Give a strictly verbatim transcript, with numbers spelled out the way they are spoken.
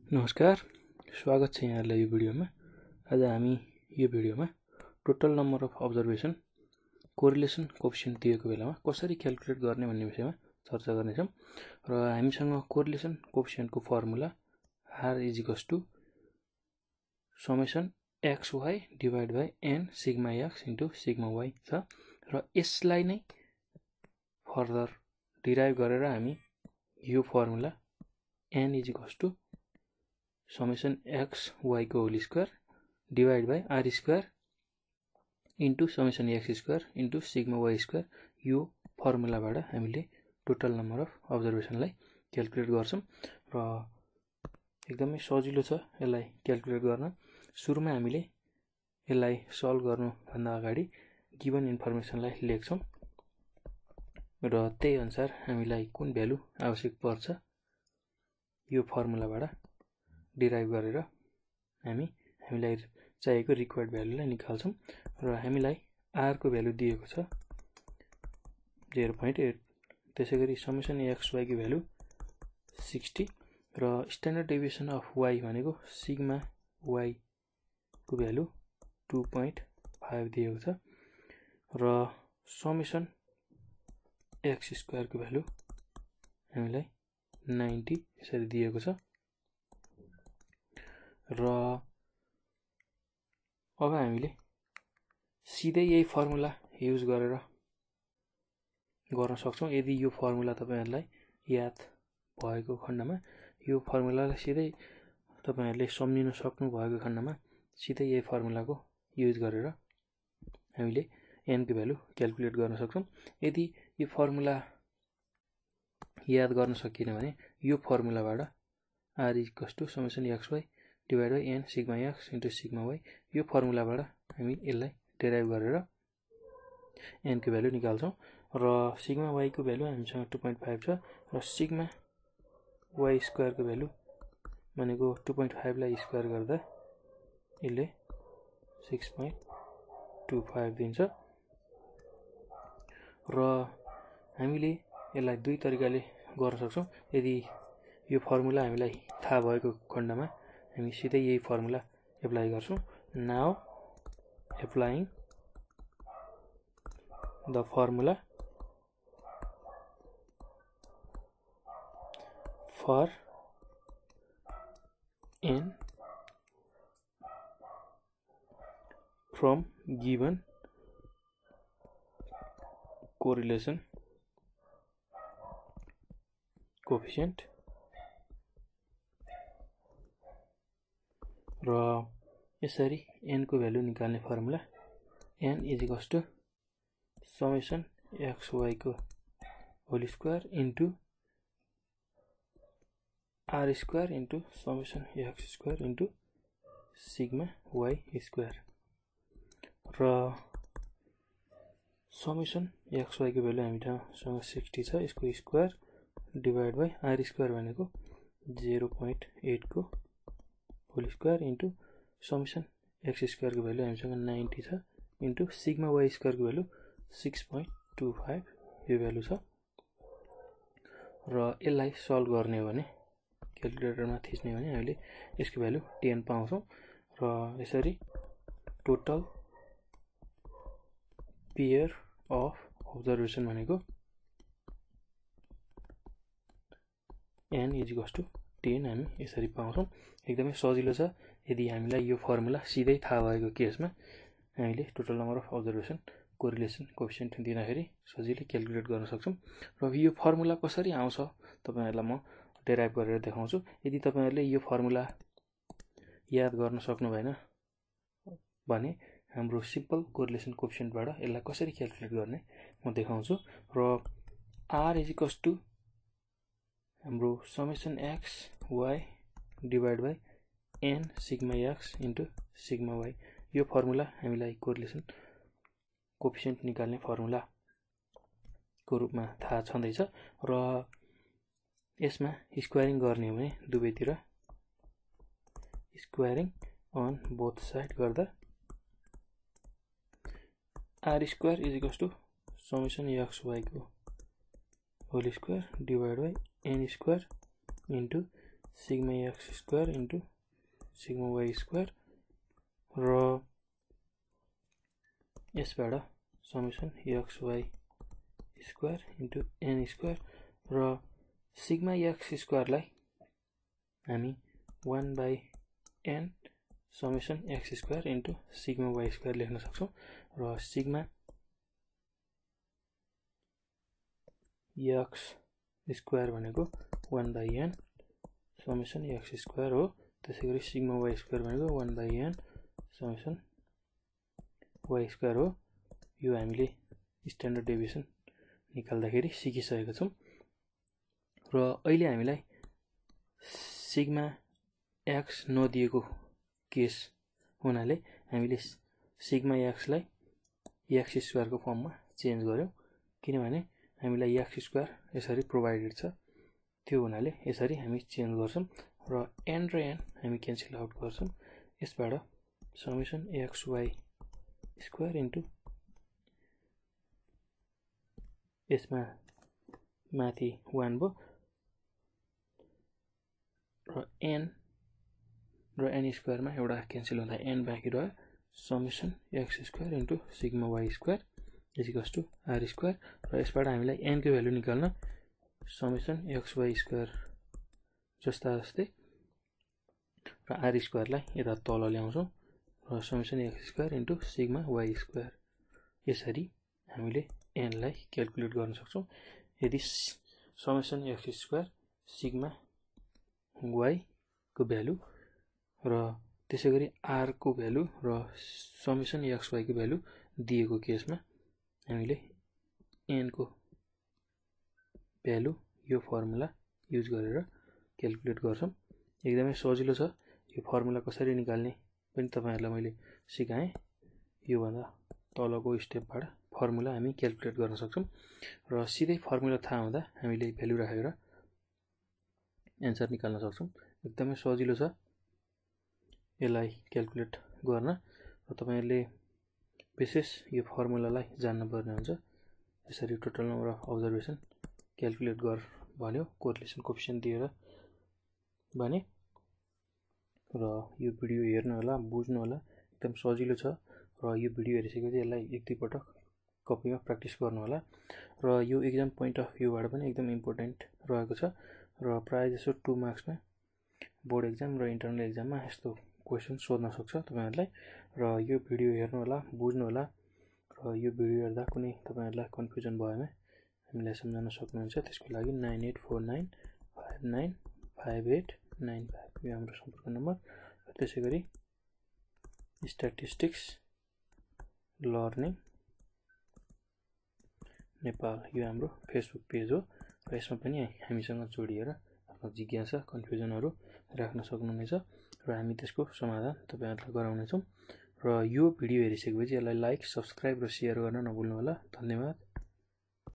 नमस्कार, स्वागत छ यहाँलाई यो भिडियोमा। आज हामी यो भिडियोमा total number of observation correlation coefficient दिएको बेलामा कसरी क्याल्कुलेट गर्ने भन्ने विषयमा चर्चा गर्नेछौँ। र हामीसँग कोरिलेसन कोएफिसिएन्टको formula r is equals to summation x y divide by n sigma x into sigma y छ। र यसलाई नै फर्दर डिराइभ गरेर हामी यो formula n is equals to summation x y को whole square divide by r square into summation x square into sigma y square यो फर्मुलाबाट हामीले टोटल नम्बर अफ अब्जर्भेसनलाई क्याल्कुलेट गर्छौँ। र एकदमै सजिलो छ यसलाई क्याल्कुलेट गर्न। सुरुमा हामीले यसलाई सल्भ गर्नुभन्दा अगाडि गिभन इन्फर्मेसनलाई लेख्छौँ र त्यही अनुसार हामीलाई कुन भ्यालु आवश्यक पर्छ यो फर्मुलाबाट डिराइभ गरेर हामी हामीलाई चाहिएको रिक्वायर्ड भ्यालुलाई निकाल्छौँ। र हामीलाई r को भ्यालु दिएको छ zero point eight, त्यसैगरी समेसन एक्स वाई को भ्यालु sixty र स्ट्यान्डर्ड डेभिएसन अफ y भनेको सिग्मा y को भ्यालु two point five दिएको छ र समेसन एक्स स्क्वायर को भ्यालु हामीलाई ninety यसरी दिएको छ। र अब हामीले सिधै यही फर्मुला युज गरेर गर्न सक्छौं। यदि यो फर्मुला तपाईहरुलाई याद भएको खण्डमा यो फर्मुलालाई सिधै तपाईहरुले सम्झिन सक्नु भएको खण्डमा सिधै यही फर्मुलाको युज गरेर हामीले n को भ्यालु क्याल्कुलेट गर्न सक्छौं। यदि यो फर्मुला याद गर्न सकिएन भने यो फर्मुलाबाट r equals to summation x y divide by n sigma x into sigma y यो फर्मुलाबाट हामी यसलाई डेराइभ गरेर n को भ्यालु निकाल्छौं। र सिग्मा y को भ्यालु हामीसँग two point five छ र सिग्मा y स्क्वायर को भ्यालु भनेको two point five लाई स्क्वायर गर्दा यसले six point two five दिन्छ। र हामीले यसलाई दुई तरिकाले गर्न सक्छौं। यदि यो फर्मुला हामीलाई थाहा भएको खण्डमा हामी सिधै यही फर्मुला एप्लाई गर्छौं। Now applying the formula for n from given correlation coefficient र यसरी n को भ्यालु निकाल्ने formula n is equals to summation x y को whole square into r square into summation x square into sigma y square. र summation x y को value हामीसँग sixty छ, यसको square divide by r square भनेको zero point eight को whole square into summation x square को value हामीसँग ninety छ इन्टु सिग्मा वाई स्क्वायर को value six point two five यो भ्यालु छ। र यसलाई सल्भ गर्ने हो भने क्याल्कुलेटरमा थिच्ने हो भने हामीले यसको भ्यालु ten पाउँछौं। र यसरी टोटल पेयर अफ अब्जर्भेसन भनेको n is equals to ten हामी यसरी पाउँछौं। एकदमै सजिलो छ। यदि हामीलाई यो फर्मुला सिधै थाहा भएको केसमा हामीले total number of observation correlation coefficient दिँदाखेरि सजिलै क्याल्कुलेट गर्न सक्छौं। र यो फर्मुला कसरी आउँछ तपाईहरुलाई म डेराइभ गरेर देखाउँछु। यदि तपाईहरुले यो फर्मुला याद गर्न सक्नु भएन भने हाम्रो सिम्पल कोरिलेसन कोएफिसिएन्टबाट यसलाई कसरी क्याल्कुलेट गर्ने म देखाउँछु। र r इज इक्वल्स टु हाम्रो summation x y divide by n sigma x into sigma y यो फर्मुला हामीलाई कोरिलेसन कोएफिसिएन्ट निकाल्ने फर्मुला को रूपमा थाहा छँदैछ। र यसमा स्क्वायरिङ गर्ने हो भने दुवैतिर स्क्वायरिङ अन बोथ साइड गर्दा r square is equals to summation x y को whole square divide by n square into sigma x square into sigma y square र यसबाट summation x y square into n square र sigma x स्क्वायरलाई हामी one by n summation x square into sigma y square लेख्न सक्छौँ र sigma x square भनेको one by n summation x square हो। त्यसै गरी सिग्मा वाई स्क्वायर भनेको one by n summation y square हो। यो हामीले स्ट्यान्डर्ड डेभिएसन निकाल्दाखेरि सिकिसकेका छौँ र अहिले हामीलाई सिग्मा एक्स नदिएको केस हुनाले हामीले सिग्मा एक्सलाई एक्स स्क्वायरको फर्ममा चेन्ज गर्यौँ, किनभने हामीलाई एक्स स्क्वायर यसरी प्रोभाइडेड छ। त्यो हुनाले यसरी हामी चेन्ज गर्छौँ र एन र एन हामी क्यान्सल आउट गर्छौँ। यसबाट summation x y square into यसमा माथि वान भयो र एन र एन स्क्वायरमा एउटा क्यान्सल हुँदा एन बाँकी रह्यो summation x square into sigma y square equals to r square र यसबाट हामीलाई एनको भ्यालु निकाल्न समेसन एक्स वाई स्क्वायर जस्ता जस्तै र आर स्क्वायरलाई यता तल ल्याउँछौँ र summation x square into sigma y square यसरी हामीले एनलाई क्यालकुलेट गर्न सक्छौँ। यदि summation x square sigma y को भ्यालु र त्यसै गरी आर को भ्यालु र समेसन एक्स वाई को भ्यालु दिएको केसमा हामीले एन को भ्यालु यो फर्मुला युज गरेर क्यालकुलेट गर्छौँ। एकदमै सजिलो छ। यो फर्मुला कसरी निकाल्ने पनि तपाईहरुलाई मैले सिकाएँ। यो भन्दा तलको स्टेपबाट फर्मुला हामी क्यालकुलेट गर्न सक्छौँ र सिधै फर्मुला थाहा हुँदा हामीले भ्यालु राखेर एन्सर निकाल्न सक्छौँ। एकदमै सजिलो छ यसलाई क्यालकुलेट गर्न र तपाईहरुले विशेष यो फर्मुलालाई जान्न पर्ने हुन्छ। यसरी total number of observation calculate गर भन्यो कोरिलेसन कोएफिसिएन्ट दिएर भने र यो भिडियो हेर्नु होला, बुझ्नु होला, एकदम सजिलो छ र यो भिडियो हेरिसकेपछि यसलाई एक दुई पटक कपीमा प्र्याक्टिस गर्नु होला र यो एक्जाम पोइन्ट अफ भ्यूबाट पनि एकदम इम्पोर्टेन्ट रहेको छ र प्राय जसो टु मार्क्समा बोर्ड एक्जाम र इन्टरनल एक्जाममा यस्तो क्वेशन सोध्न सक्छ तपाईहरुलाई र यो भिडियो हेर्नु होला, बुझ्नु होला र यो भिडियो हेर्दा कुनै तपाईहरुलाई कन्फ्युजन भयो भने हामीलाई सम्झाउन सक्नुहुन्छ। त्यसको लागि nine eight four nine five nine five eight nine five यो हाम्रो सम्पर्क नम्बर। त्यसै गरी स्ट्याटिस्टिक्स लर्निङ नेपाल यो हाम्रो फेसबुक पेज हो र यसमा पनि हामीसँग जोडिएर आफ्नो जिज्ञासा कन्फ्युजनहरू राख्न सक्नुहुनेछ र हामी त्यसको समाधान तपाईहरुलाई गराउनेछौँ। र यो भिडियो हेरिसकेपछि यसलाई लाइक, सब्स्क्राइब र शेयर गर्न नभुल्नु होला। धन्यवाद।